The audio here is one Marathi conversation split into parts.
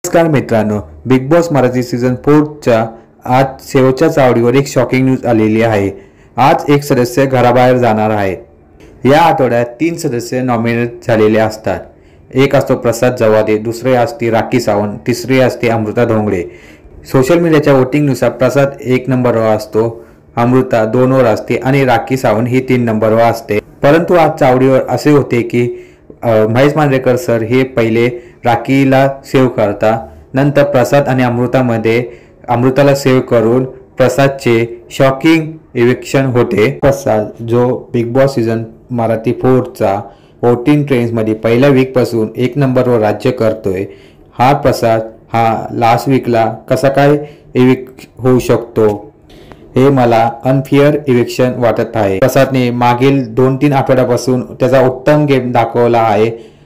नमस्कार मित्रांनो, बिग बॉस मराठी सीझन 4च्या आज शेवटच्या चावडीवर एक शॉकिंग न्यूज आलेली आहे। आज एक सदस्य घराबाहेर जाणार आहे। या आठवड्यात 3 सदस्य नॉमिनेट झालेले असतात। एक असतो प्रसाद जवादे, दुसरे असते राखी सावंत, तिसरी असते अमृता धोंगडे। सोशल मीडियाच्या वोटिंगनुसार प्रसाद 1 नंबरवर असतो, अमृता 2 वर असते आणि राखी सावंत ही 3 नंबरवर असते। परंतु आज चावडीवर असे होते की महेश मांजरेकर सर हे पहिले राखीला सेव्ह करता, नंतर प्रसाद आणि अमृतामध्ये अमृताला सेव्ह करून प्रसादचे शॉकिंग इविक्शन होते। प्रसाद जो बिग बॉस सीझन मराठी 4चा वोटिंग ट्रेंड्समध्ये पहिल्या वीकपासून 1 नंबरवर राज्य करतोय, हा प्रसाद हा लास्ट वीकला कसा काय इविक्ट होऊ शकतो हे मला अनफेअर इविक्शन वाटत आहे। प्रसादने मागील 2-3 आठवड्यापासून त्याचा उत्तम गेम दाखवला आहे।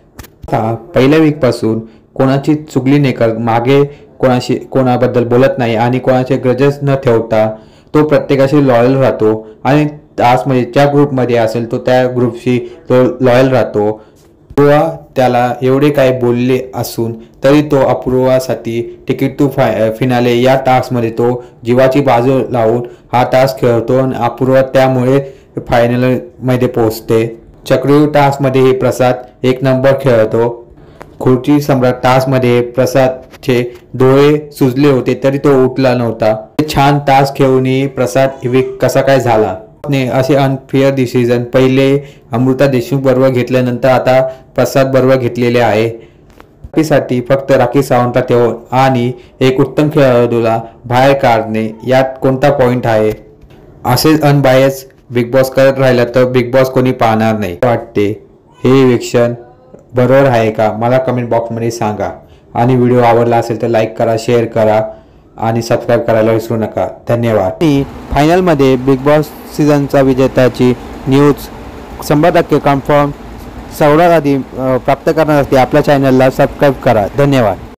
पहिल्या वीक पासून कोणाची चुगली नाही करत, मागे कोणाबद्दल बोलत नाही आणि कोणाचे ग्रजेस न ठेवता तो प्रत्येकाशी लॉयल राहतो आणि तासमध्ये ज्या ग्रुपमध्ये असेल तो त्या ग्रुपशी तो लॉयल राहतो। अपूर्वा त्याला एवढे काही बोलले असून तरी तो अपूर्वासाठी तिकीट टू फिनाले या टास्कमध्ये तो जीवाची बाजू लावून हा टास्क खेळतो आणि अपूर्वा त्यामुळे फायनलमध्ये पोहोचते। चक्रव्यूह टास्कमध्ये हे प्रसाद 1 नंबर खेळतो। खुर्ची सम्राट टास्कमध्ये प्रसादचे डोळे सुजले होते तरी तो उठला नव्हता। छान टास्क खेळूनही प्रसाद इविक्ट कसा काय झाला ने असे अनफेअर डिसिजन पहिले अमृता देशमुख बरोबर घेतल्यानंतर आता प्रसाद बरोबर घेतलेले आहे। राखीसाठी फक्त राखी सावंतला ठेवून आणि एक उत्तम खेळाडूला बाहेर काढणे यात कोणता पॉइंट आहे? असेच अनबायस बिग बॉस करत राहिला तर बिग बॉस कोणी पाहणार नाही वाटते। हे इविक्शन बरोबर आहे का? मला कमेंट बॉक्समध्ये सांगा आणि व्हिडिओ आवडला असेल तर लाईक करा, शेअर करा आणि सबस्क्राईब करायला विसरू नका। धन्यवाद। फायनलमध्ये बिग बॉस सीझनचा विजेत्याची न्यूज 100% कन्फर्म सर्वात आधी प्राप्त करण्यासाठी आपल्या चॅनलला सबस्क्राईब करा। धन्यवाद।